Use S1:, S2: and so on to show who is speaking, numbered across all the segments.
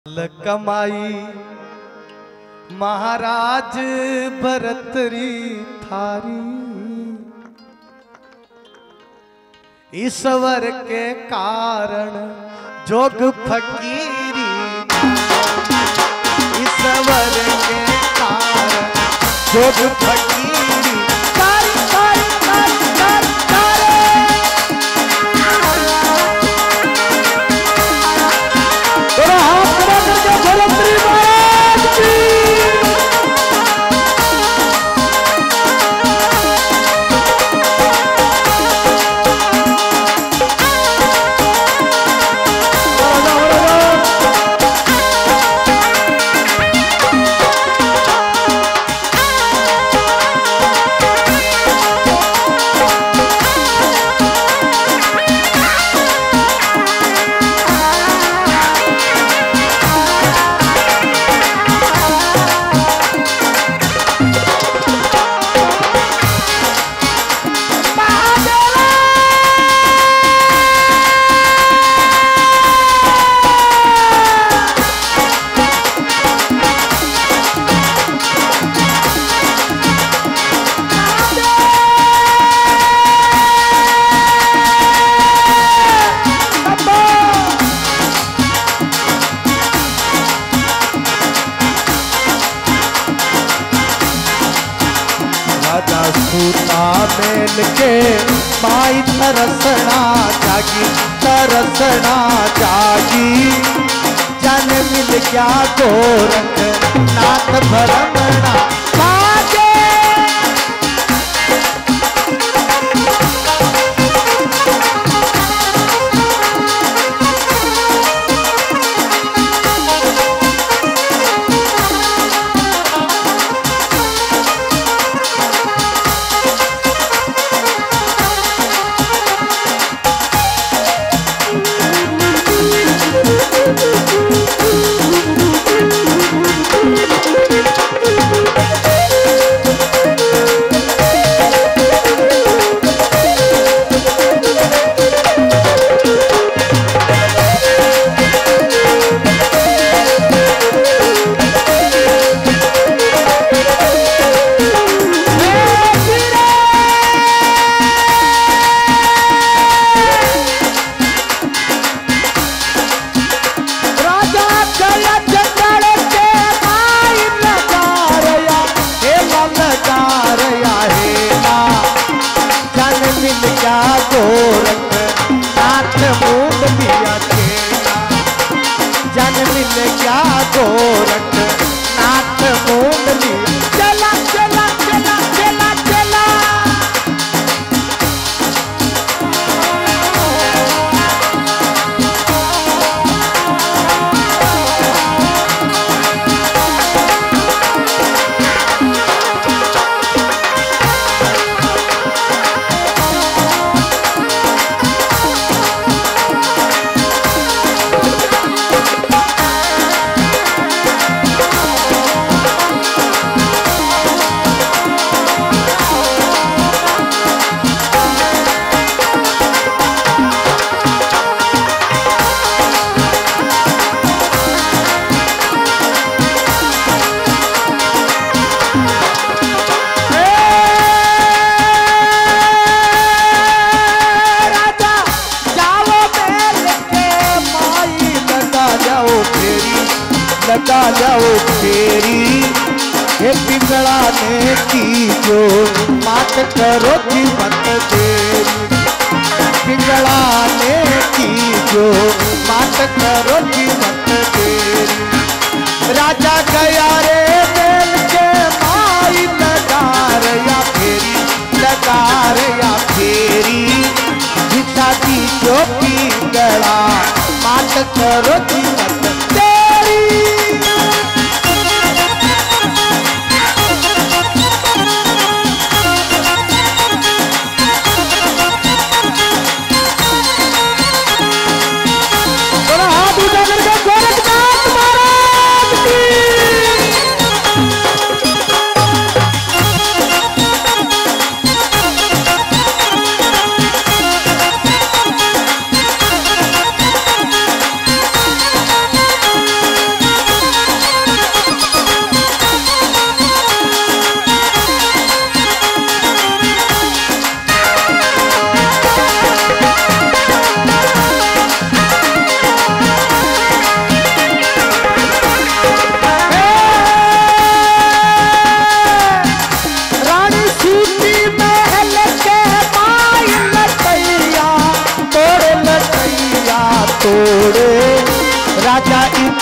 S1: कमाई महाराज भरतरी थारी, ईश्वर के कारण जोग फकीरी, ईश्वर के कारण जोग फकीरी। तारी तारी तारी तारी तारी तेरा हाथ खड़ा करके भरतरी महाराज की। मेल के माई तरसना जागी, तरसना जागी, जन मिल गया गोरख नाथ भरमना भागे। गोरख नाथ मुंडली चला चला चला चला चला। लगा जाओ फेरी, हे पिंगला ने की जो मात करो जीवन तेरी, पिंगला ने की जो मात करो जीवन तेरी। राजा गया रे मेल के माई लगा रया फेरी, लगा रया फेरी, भिक्षा दी जो पिंगला मात करो जीवन गोरख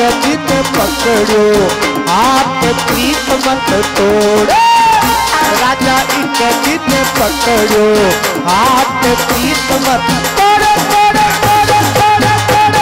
S1: जिन पकड़ो हाथ प्रीत मत तोड़ो। राजा एक जिन पकड़ो हाथ प्रीत मत तोड़ो तोड़ो तोड़ो तोड़ो तोड़ो।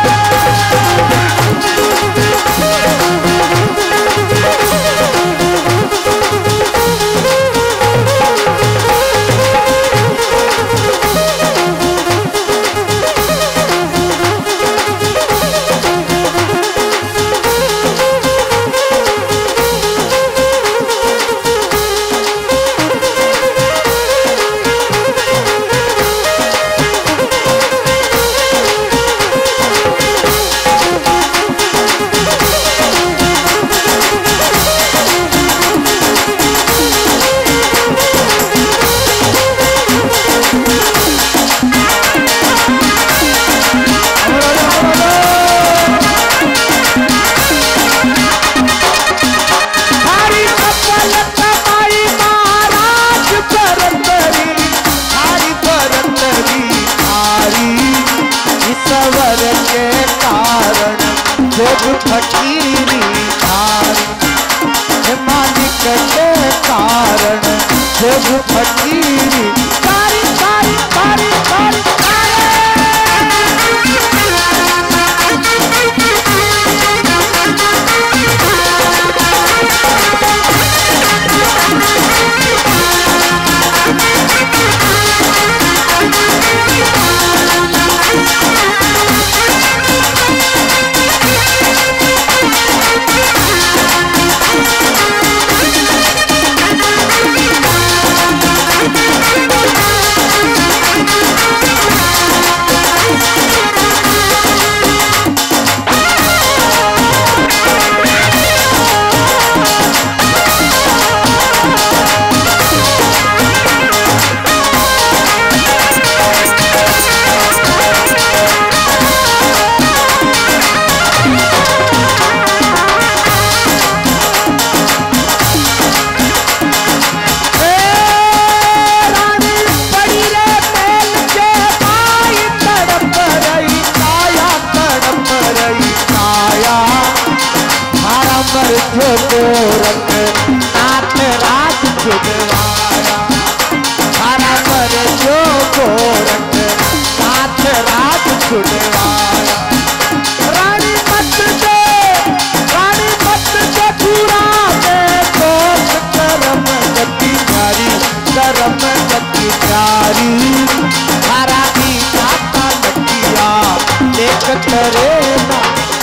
S1: फकीरी मालिक के कारण जोग फकीरी सारी सारी सारी सारी नाथ राज छुड़वाया हरा पर जो गोरख नाथ राज छुड़वाया। रानी मत दे पूरा दे दोष करम गति नारी करम गति नारी हरा की जाता लटिया देख करे ना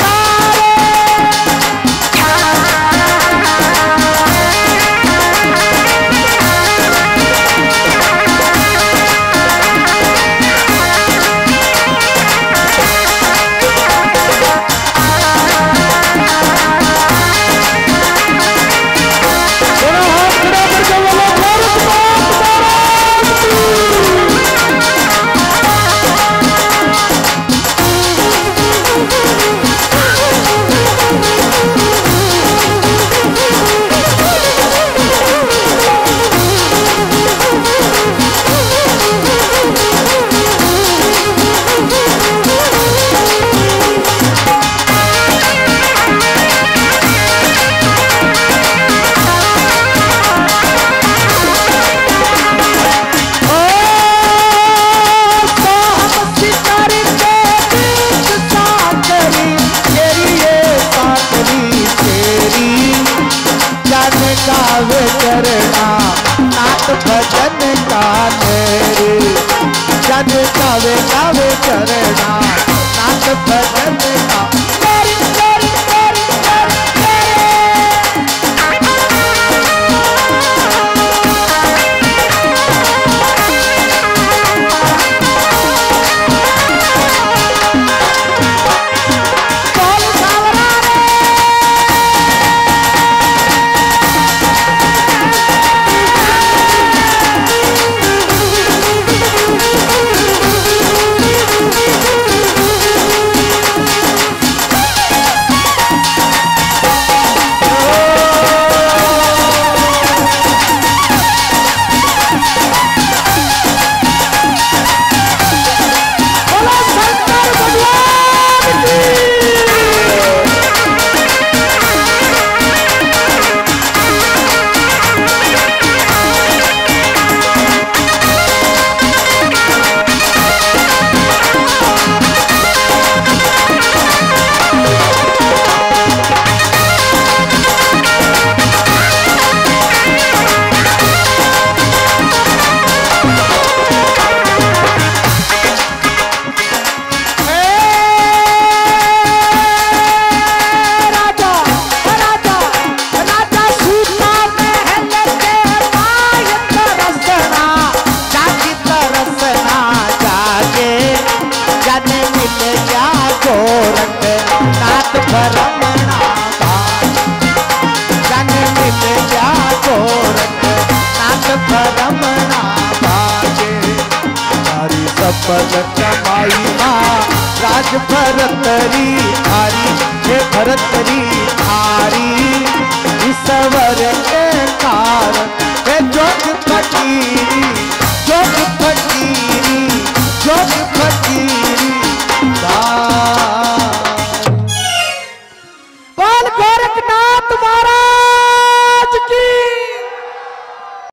S1: गावे चरना नाथ भजन का तेरे जन गावे गावे चरना नाथ भजन का तेरे तेरे तेरे कमाई माँ राज भरतरी थारी हे भरतरी थारी ईश्वर के कारण हे जोग फकीरी